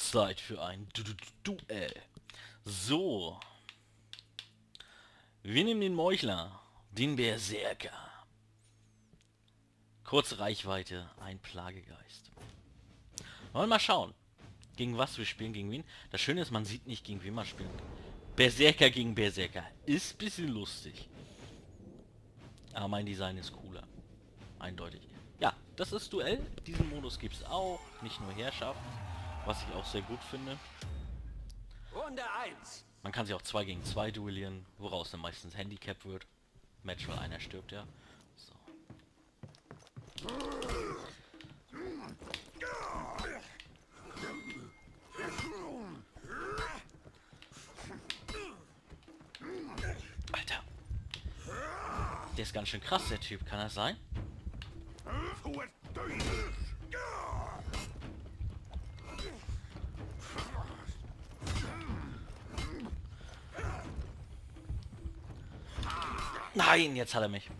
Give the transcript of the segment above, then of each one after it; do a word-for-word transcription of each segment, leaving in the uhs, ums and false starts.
Zeit für ein Du- Du- Duell. So. Wir nehmen den Meuchler, den Berserker. Kurze Reichweite, ein Plagegeist. Wollen wir mal schauen, gegen was wir spielen, gegen wen. Das Schöne ist, man sieht nicht, gegen wen man spielen. Berserker gegen Berserker. Ist ein bisschen lustig. Aber mein Design ist cooler. Eindeutig. Ja, das ist Duell. Diesen Modus gibt es auch. Nicht nur Herrschaft. Was ich auch sehr gut finde. Runde eins. Man kann sich auch zwei gegen zwei duellieren, woraus dann meistens Handicap wird. Match, weil einer stirbt, ja. So. Alter. Der ist ganz schön krass, der Typ. Kann das sein? Nein, jetzt hat er mich.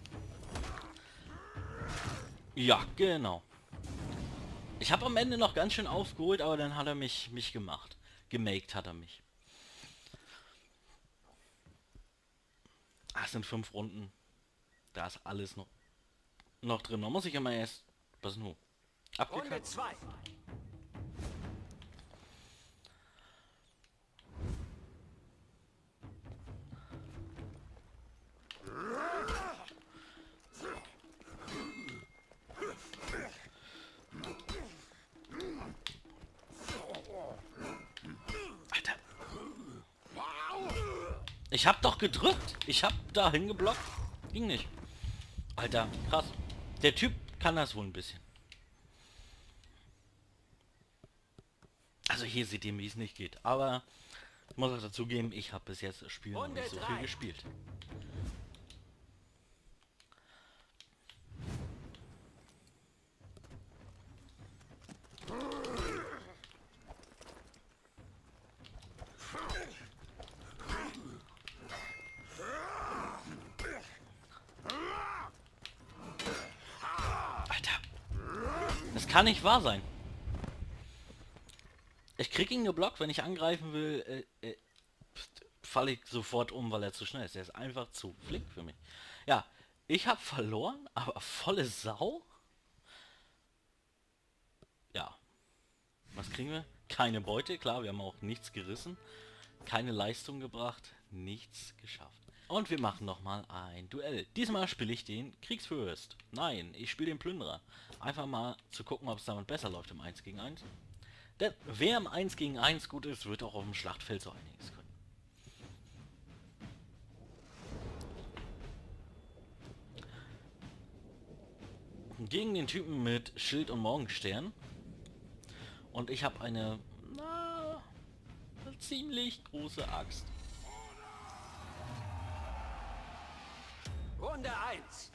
Ja, genau. Ich habe am Ende noch ganz schön aufgeholt, aber dann hat er mich mich gemacht. Gemaked hat er mich. Ah, es sind fünf Runden. Da ist alles noch noch drin. Da muss ich immer erst... Was ist nun? Runde Abgekackt. zwei. Alter. Ich hab doch gedrückt. Ich hab da hingeblockt. Ging nicht. Alter, krass. Der Typ kann das wohl ein bisschen. Also hier seht ihr, wie es nicht geht. Aber ich muss auch dazugeben, ich habe bis jetzt das Spiel noch nicht so viel gespielt. Alter. Das kann nicht wahr sein. Ich krieg ihn geblockt, wenn ich angreifen will, äh, äh, falle ich sofort um, weil er zu schnell ist. Er ist einfach zu flink für mich. Ja, ich habe verloren, aber volle Sau? Ja. Was kriegen wir? Keine Beute, klar, wir haben auch nichts gerissen. Keine Leistung gebracht, nichts geschafft. Und wir machen nochmal ein Duell. Diesmal spiele ich den Kriegsfürst. Nein, ich spiele den Plünderer. Einfach mal zu gucken, ob es damit besser läuft im eins gegen eins. Denn wer im eins gegen eins gut ist, wird auch auf dem Schlachtfeld so einiges können. Gegen den Typen mit Schild und Morgenstern. Und ich habe eine, na, eine ziemlich große Axt. Runde eins.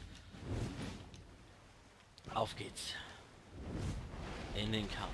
Auf geht's. In den Kampf.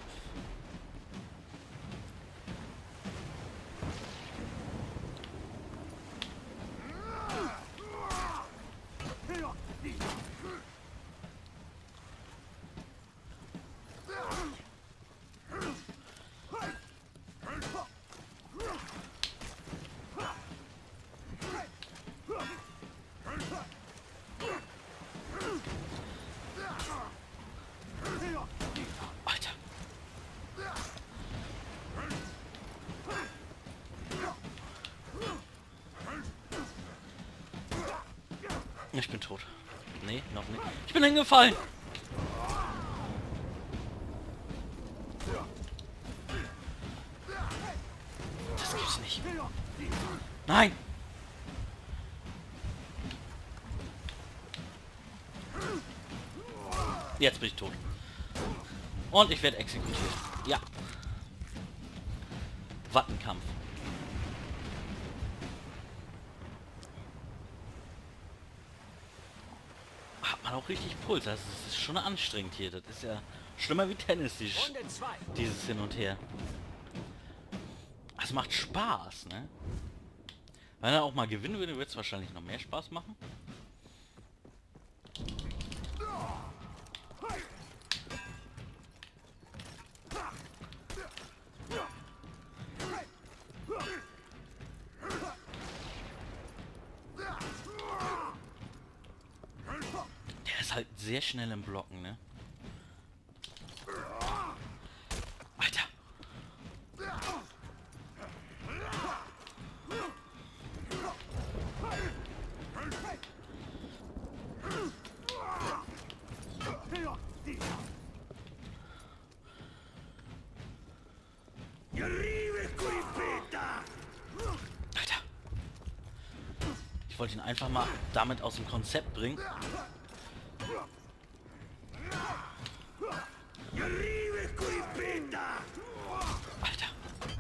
Alter. Ich bin tot. Nee, noch nicht. Ich bin hingefallen. Das gibt's nicht. Nein. Jetzt bin ich tot. Und ich werde exekutiert. Ja. Wattenkampf. Hat man auch richtig Puls. Also es ist schon anstrengend hier. Das ist ja schlimmer wie Tennis, dieses, Runde zwei. dieses Hin und Her. Es macht Spaß, ne? Wenn er auch mal gewinnen würde, wird es wahrscheinlich noch mehr Spaß machen. sehr schnell im Blocken, ne? Alter! Alter! Ich wollte ihn einfach mal damit aus dem Konzept bringen. Alter!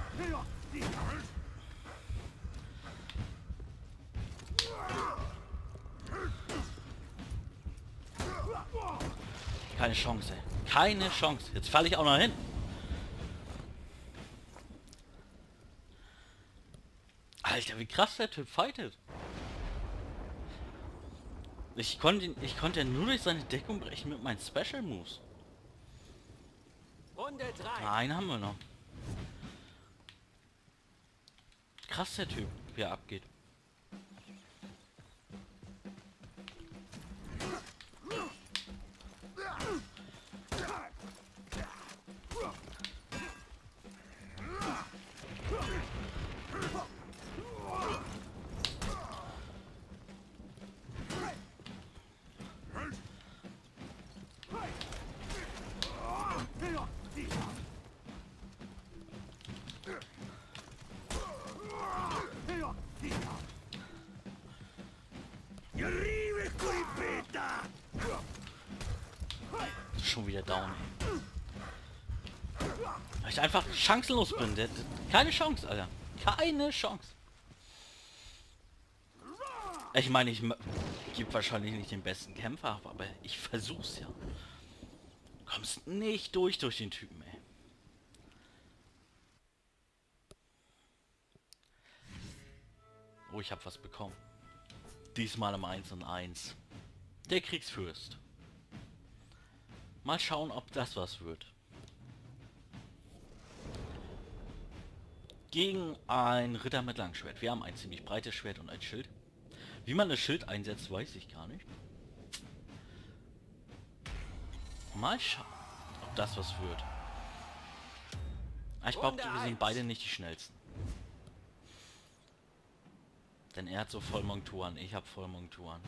Keine Chance, ey. Keine Chance. Jetzt falle ich auch noch hin. Alter, wie krass der Typ fightet. Ich konnte ihn, ich konnte nur durch seine Deckung brechen mit meinen Special Moves. Runde drei. Einen haben wir noch. Krass der Typ, wie er abgeht. Schon wieder down. Weil ich einfach chancenlos bin. Der, der, keine Chance, Alter. Keine Chance. Ich meine, ich gebe wahrscheinlich nicht den besten Kämpfer ab, aber ich versuch's ja. Kommst nicht durch durch den Typen, ey. Oh, ich habe was bekommen. Diesmal im eins und eins. Der Kriegsfürst. Mal schauen, ob das was wird. Gegen ein Ritter mit Langschwert. Wir haben ein ziemlich breites Schwert und ein Schild. Wie man das Schild einsetzt, weiß ich gar nicht. Mal schauen, ob das was wird. Ich glaube, wir sind beide nicht die schnellsten. Denn er hat so Vollmonturen, ich habe Vollmonturen.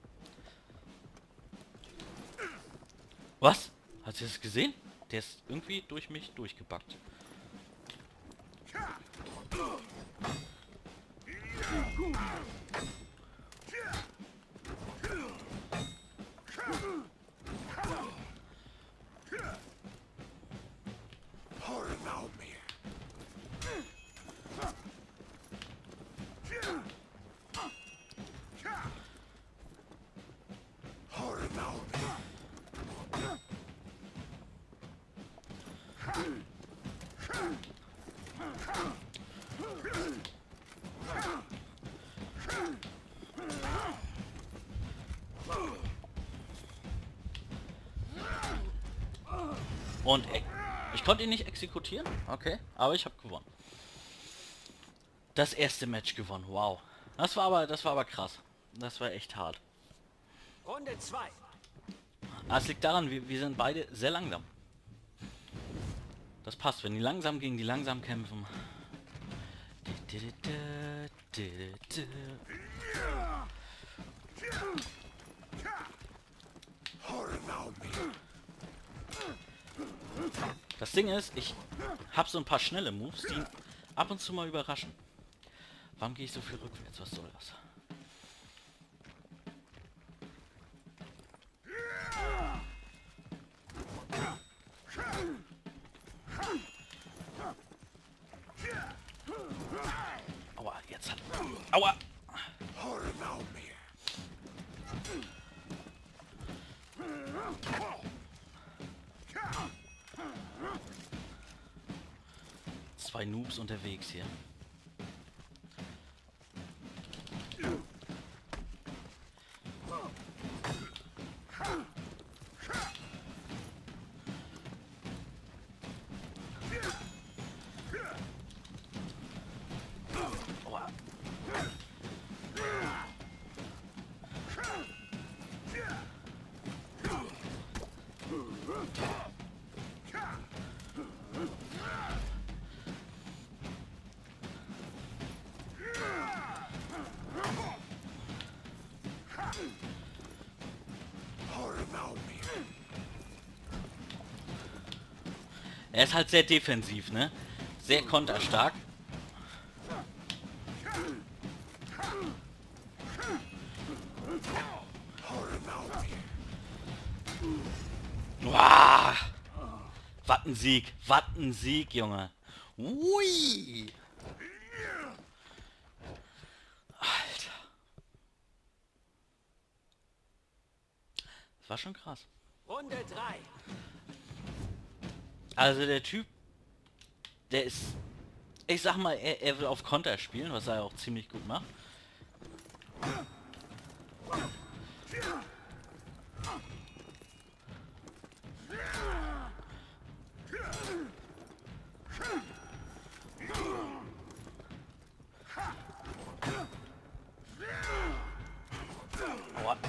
Was? Hast du das gesehen? Der ist irgendwie durch mich durchgepackt. Und e ich konnte ihn nicht exekutieren, okay, aber ich habe gewonnen. Das erste Match gewonnen, wow. Das war aber, das war aber krass. Das war echt hart. Runde zwei. Es liegt daran, wir, wir sind beide sehr langsam. Das passt, wenn die langsam gegen die langsam kämpfen. Das Ding ist, ich habe so ein paar schnelle Moves, die ihn ab und zu mal überraschen. Warum gehe ich so viel rückwärts? Was soll das? Aua, jetzt hat... Aua! Zwei Noobs unterwegs hier. Aua. Er ist halt sehr defensiv, ne? Sehr konterstark. Wow! Was ein Sieg! Was ein Sieg, Junge! Ui! Alter. Das war schon krass. Runde drei. Also der Typ, der ist... Ich sag mal, er, er will auf Konter spielen, was er auch ziemlich gut macht. Aua.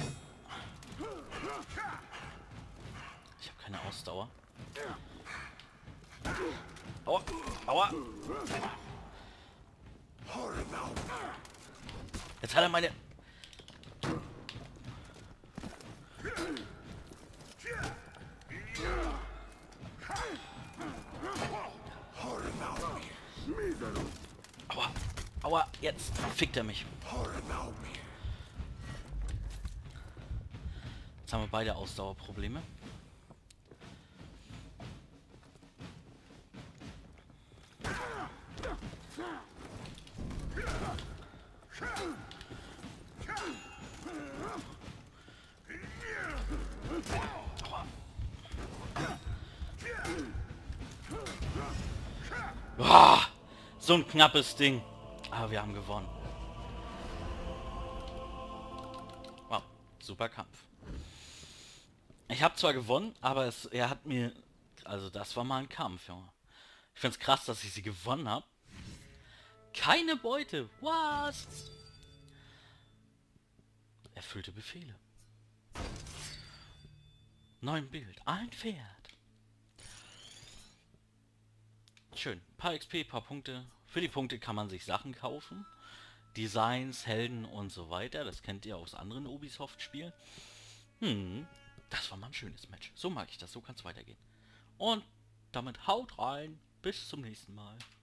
Ich habe keine Ausdauer. Aua. Aua. Jetzt hat er meine... Aua. Aua. Jetzt fickt er mich. Jetzt haben wir beide Ausdauerprobleme. Boah, so ein knappes Ding. Aber wir haben gewonnen. Wow, super Kampf. Ich habe zwar gewonnen, aber es, er hat mir... Also das war mal ein Kampf, Junge. Ich find's krass, dass ich sie gewonnen habe. Keine Beute. Was? Erfüllte Befehle. Neun Bild. Ein Pferd. Schön. Paar X P, paar Punkte. Für die Punkte kann man sich Sachen kaufen. Designs, Helden und so weiter. Das kennt ihr aus anderen Ubisoft-Spielen. Hm. Das war mal ein schönes Match. So mag ich das. So kann es weitergehen. Und damit haut rein. Bis zum nächsten Mal.